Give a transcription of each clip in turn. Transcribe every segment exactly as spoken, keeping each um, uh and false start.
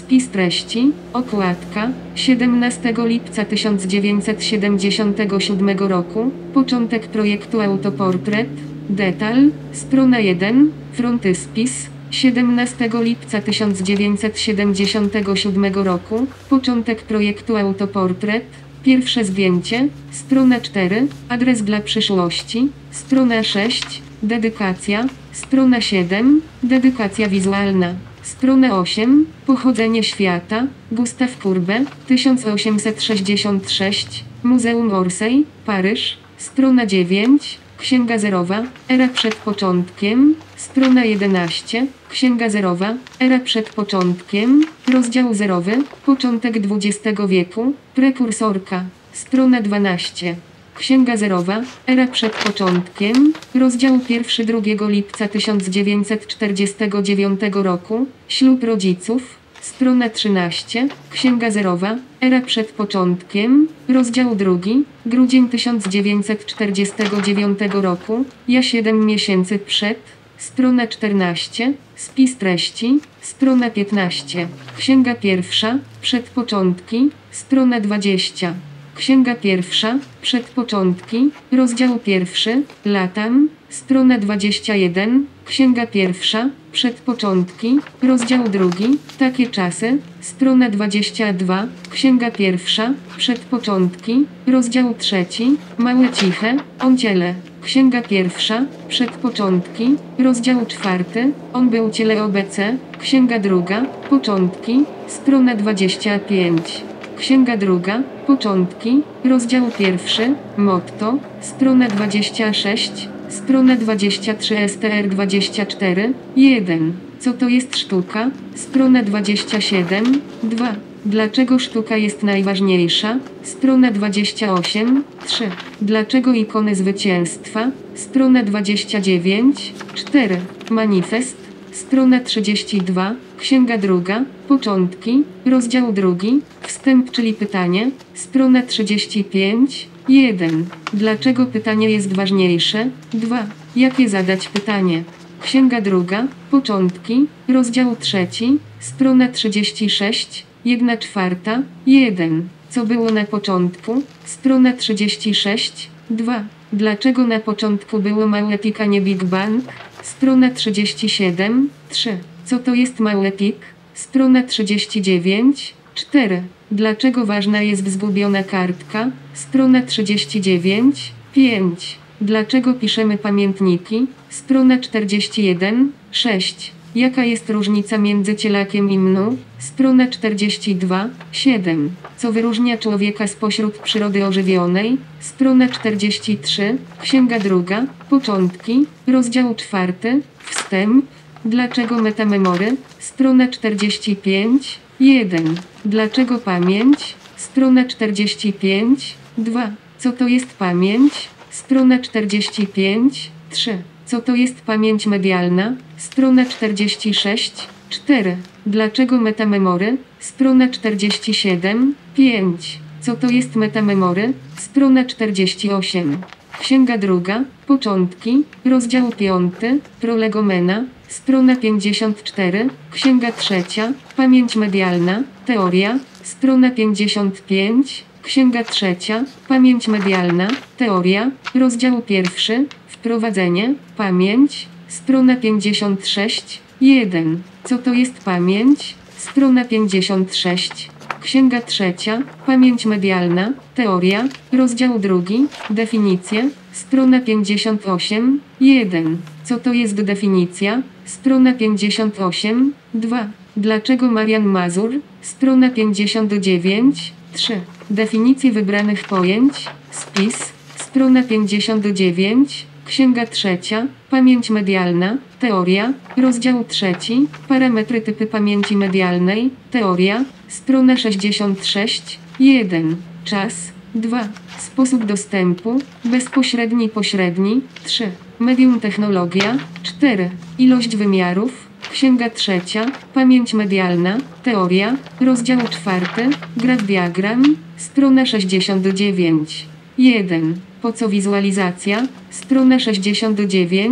Spis treści, okładka, siedemnastego lipca tysiąc dziewięćset siedemdziesiątego siódmego roku, początek projektu autoportret, detal, strona jeden, frontyspis, siedemnastego lipca tysiąc dziewięćset siedemdziesiątego siódmego roku, początek projektu autoportret, pierwsze zdjęcie, strona cztery, adres dla przyszłości, strona sześć, dedykacja, strona siedem, dedykacja wizualna, strona osiem, pochodzenie świata, Gustav Courbet, tysiąc osiemset sześćdziesiąt sześć, Muzeum Orsay, Paryż, strona dziewięć, księga zerowa, era przed początkiem, strona jedenaście, księga zerowa, era przed początkiem, rozdział zerowy, początek dwudziestego wieku, prekursorka, strona dwanaście. Księga zerowa, era przed początkiem, rozdział pierwszy drugiego lipca tysiąc dziewięćset czterdziestego dziewiątego roku, ślub rodziców, strona trzynaście, księga zerowa, era przed początkiem, rozdział drugi, grudzień tysiąc dziewięćset czterdziestego dziewiątego roku, ja siedem miesięcy przed, strona czternaście, spis treści, strona piętnaście, księga pierwsza, przedpoczątki, strona dwadzieścia. Księga pierwsza, przedpoczątki, rozdział pierwszy, latam, strona dwadzieścia jeden, księga pierwsza, przedpoczątki, rozdział drugi, takie czasy, strona dwadzieścia dwa, księga pierwsza, przedpoczątki, rozdział trzeci, małe ciche, on ciele, księga pierwsza, przedpoczątki, rozdział czwarty, on był ciele obc, księga druga, początki, strona dwadzieścia pięć. Księga druga, początki, rozdział pierwszy, motto, strona dwadzieścia sześć, strona dwadzieścia trzy S T R dwadzieścia cztery, jeden. Co to jest sztuka? Strona dwadzieścia siedem, dwa. Dlaczego sztuka jest najważniejsza? Strona dwadzieścia osiem, trzy. Dlaczego ikony zwycięstwa? Strona dwadzieścia dziewięć, cztery. Manifest, strona trzydzieści dwa, księga druga, początki, rozdział drugi, wstęp czyli pytanie, strona trzydzieści pięć, jeden. Dlaczego pytanie jest ważniejsze? dwa. Jakie zadać pytanie? Księga druga, początki, rozdział trzeci, strona trzydzieści sześć, jedna czwarta, jeden. Co było na początku? Strona trzydzieści sześć, dwa. Dlaczego na początku było małe pik, a nie Big Bang? Strona trzydzieści siedem, trzy. Co to jest małe pik? Strona trzydzieści dziewięć, cztery. Dlaczego ważna jest zgubiona kartka? Strona trzydzieści dziewięć, pięć. Dlaczego piszemy pamiętniki? Strona czterdzieści jeden, sześć. Jaka jest różnica między cielakiem i mną? Strona czterdzieści dwa, siedem. Co wyróżnia człowieka spośród przyrody ożywionej? Strona czterdzieści trzy, księga druga, początki, rozdział czwarty, wstęp. Dlaczego metamemory? Strona czterdzieści pięć, jeden. Dlaczego pamięć? Strona czterdzieści pięć, dwa. Co to jest pamięć? Strona czterdzieści pięć, trzy. Co to jest pamięć medialna? Strona czterdzieści sześć, cztery. Dlaczego metamemory? Strona czterdzieści siedem, pięć. Co to jest metamemory? Strona czterdzieści osiem. Księga druga, początki, rozdział piąty, prolegomena, strona pięćdziesiąt cztery, księga trzecia, pamięć medialna, teoria, strona pięćdziesiąt pięć, księga trzecia, pamięć medialna, teoria, rozdział pierwszy, wprowadzenie, pamięć, strona pięćdziesiąt sześć, jeden. Co to jest pamięć? Strona pięćdziesiąt sześć. Księga trzecia, pamięć medialna, teoria, rozdział drugi, definicje, strona pięćdziesiąt osiem, jeden. Co to jest definicja? Strona pięćdziesiąt osiem, dwa. Dlaczego Marian Mazur? Strona pięćdziesiąt dziewięć, trzy. Definicje wybranych pojęć, spis, strona pięćdziesiąt dziewięć, księga trzecia, pamięć medialna, teoria, rozdział trzeci, parametry typy pamięci medialnej, teoria, strona sześćdziesiąt sześć, jeden. Czas, dwa. Sposób dostępu, bezpośredni, pośredni, trzy. Medium, technologia, cztery. Ilość wymiarów, księga trzecia, pamięć medialna, teoria, rozdział czwarty, graf diagram, strona sześćdziesiąt dziewięć, jeden. Po co wizualizacja? Strona sześćdziesiąt dziewięć,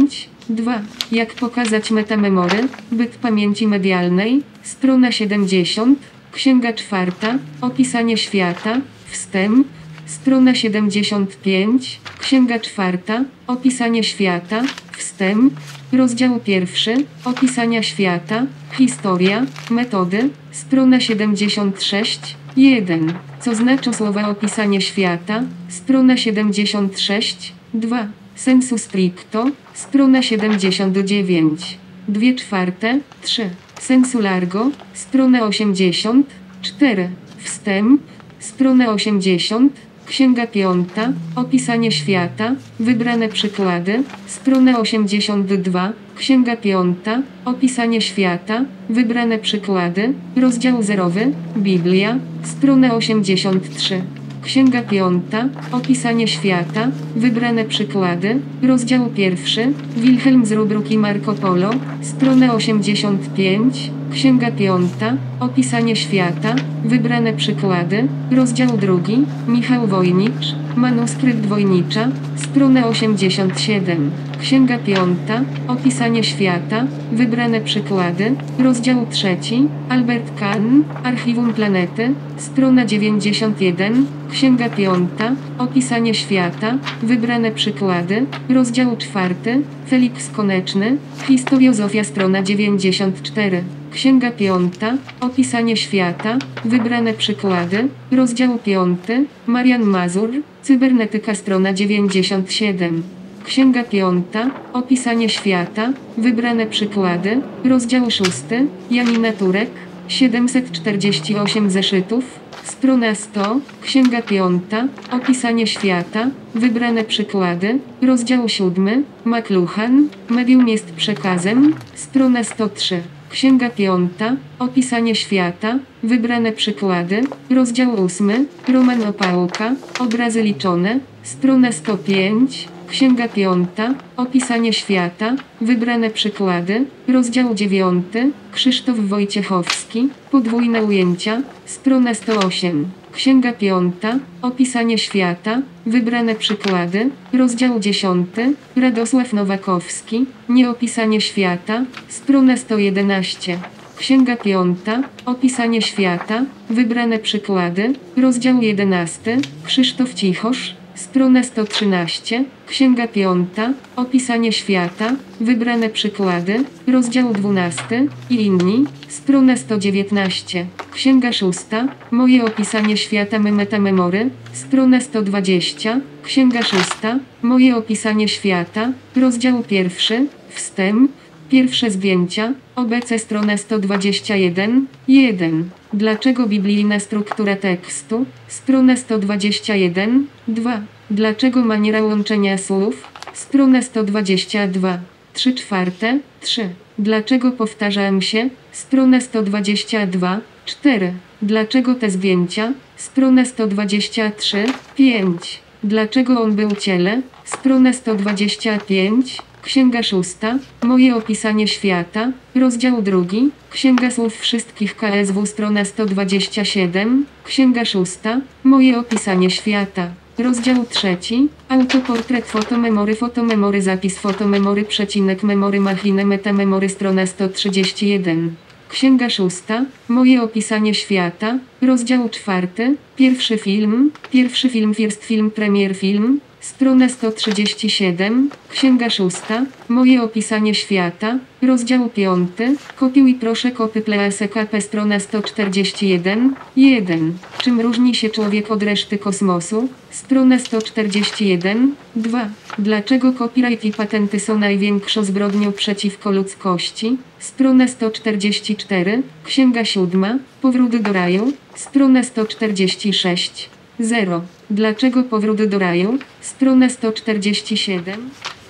dwa. Jak pokazać metamemory, byt pamięci medialnej, strona siedemdziesiąt, księga czwarta, opisanie świata, wstęp, strona siedemdziesiąt pięć, księga czwarta, opisanie świata, wstęp, rozdział pierwszy, opisania świata, historia, metody, strona siedemdziesiąt sześć, jeden. Co znaczą słowa opisanie świata, strona siedemdziesiąt sześć, dwa. Sensu stricto, strona siedemdziesiąt dziewięć. dwie czwarte, trzy. Sensu largo, strona osiemdziesiąt cztery. Wstęp, strona osiemdziesiąt, księga piąta, opisanie świata, wybrane przykłady, strona osiemdziesiąt dwa, księga piąta, opisanie świata, wybrane przykłady, rozdział zerowy, Biblia, strona osiemdziesiąt trzy. Księga piąta, opisanie świata, wybrane przykłady, rozdział pierwszy, Wilhelm z Rubruk i Marco Polo, strona osiemdziesiąt pięć, księga piąta, opisanie świata, wybrane przykłady, rozdział drugi, Michał Wojnicz, manuskrypt Wojnicza, strona osiemdziesiąt siedem, księga piąta, opisanie świata, wybrane przykłady, rozdział trzeci, Albert Kahn, archiwum planety, strona dziewięćdziesiąt jeden, księga piąta, opisanie świata, wybrane przykłady, rozdział czwarty, Felix Koneczny, historiozofia, strona dziewięćdziesiąt cztery. Księga piąta, opisanie świata, wybrane przykłady, rozdział piąty, Marian Mazur, cybernetyka, strona dziewięćdziesiąt siedem. Księga piąta, opisanie świata, wybrane przykłady, rozdział szósty, Janina Turek, siedemset czterdzieści osiem zeszytów, strona sto, księga piąta, opisanie świata, wybrane przykłady, rozdział siódmy, McLuhan, medium jest przekazem, strona sto trzy. Księga piąta, opisanie świata, wybrane przykłady, rozdział ósmy, Roman Opałka, obrazy liczone, strona sto pięć, księga piąta, opisanie świata, wybrane przykłady, rozdział dziewiąty, Krzysztof Wojciechowski, podwójne ujęcia, strona sto osiem. Księga piąta, opisanie świata, wybrane przykłady, rozdział dziesiąty, Radosław Nowakowski, nieopisanie świata, strona sto jedenaście. Księga piąta, opisanie świata, wybrane przykłady, rozdział jedenasty, Krzysztof Cichosz, strona sto trzynaście, księga piąta, opisanie świata, wybrane przykłady, rozdział dwunasty i inni, strona sto dziewiętnaście. Księga szósta, moje opisanie świata, my metamemory, strona sto dwadzieścia, księga szósta, moje opisanie świata, rozdział pierwszy, wstęp, pierwsze zdjęcia, O B C, strona sto dwadzieścia jeden, jeden. Dlaczego biblijna struktura tekstu, strona sto dwadzieścia jeden, dwa. Dlaczego maniera łączenia słów, strona sto dwadzieścia dwa, trzy czwarte, trzy. Dlaczego powtarzam się, strona sto dwadzieścia dwa, cztery. Dlaczego te zdjęcia, strona sto dwadzieścia trzy, pięć. Dlaczego on był ciele, strona sto dwadzieścia pięć, księga szósta, moje opisanie świata, rozdział drugi, księga słów wszystkich K S W, strona sto dwadzieścia siedem, księga szósta, moje opisanie świata, rozdział trzeci, autoportret, fotomemory, fotomemory, zapis, fotomemory, przecinek, memory, machine, metamemory, strona sto trzydzieści jeden. Księga szósta, moje opisanie świata, rozdział czwarty, pierwszy film, pierwszy film, first film, premier film, strona sto trzydzieści siedem, księga szósta, moje opisanie świata, rozdział piąty, kopiuj proszę kopy pleasekp, strona sto czterdzieści jeden, jeden. Czym różni się człowiek od reszty kosmosu, strona sto czterdzieści jeden, dwa. Dlaczego copyright i patenty są największą zbrodnią przeciwko ludzkości, strona sto czterdzieści cztery, księga siódma, powrót do raju, strona sto czterdzieści sześć, zero. Dlaczego powrót do raju, strona sto czterdzieści siedem.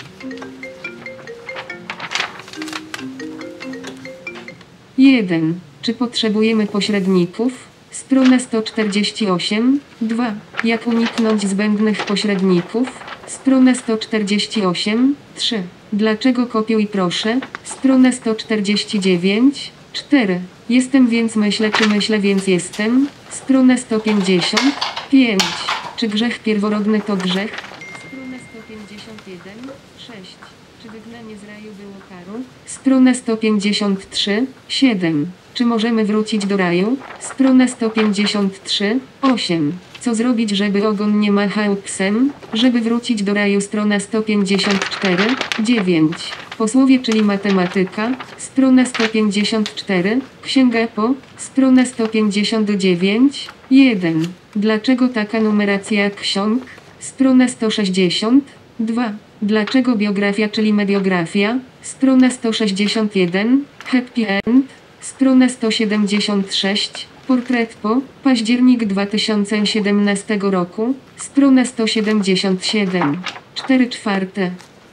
jeden. Czy potrzebujemy pośredników? Strona sto czterdzieści osiem, dwa. Jak uniknąć zbędnych pośredników? Strona sto czterdzieści osiem, trzy. Dlaczego kopiuj proszę? Strona sto czterdzieści dziewięć, cztery. Jestem więc myślę, czy myślę więc jestem? Strona sto pięćdziesiąt pięć. Czy grzech pierworodny to grzech? Strona sto pięćdziesiąt jeden, sześć. Czy wygnanie z raju było karą? Strona sto pięćdziesiąt trzy, siedem. Czy możemy wrócić do raju? Strona sto pięćdziesiąt trzy, osiem. Co zrobić, żeby ogon nie machał psem? Żeby wrócić do raju. Strona sto pięćdziesiąt cztery, dziewięć. Posłowie, czyli matematyka. Strona sto pięćdziesiąt cztery. Księga Po. Strona sto pięćdziesiąt dziewięć, jeden. Dlaczego taka numeracja ksiąg? Strona sto sześćdziesiąt dwa. Dlaczego biografia, czyli mediografia? Strona sto sześćdziesiąt jeden. Happy End. Strona sto siedemdziesiąt sześć. Portret Po. Październik dwa tysiące siedemnastego roku. Strona sto siedemdziesiąt siedem. cztery czwarte.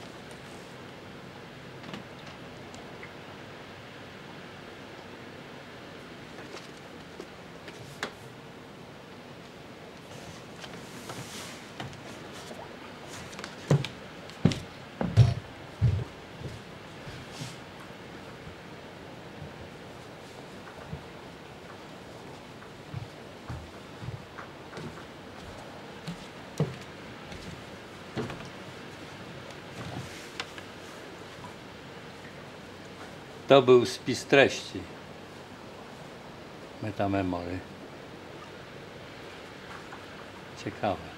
To był spis treści Metamemory. Ciekawe.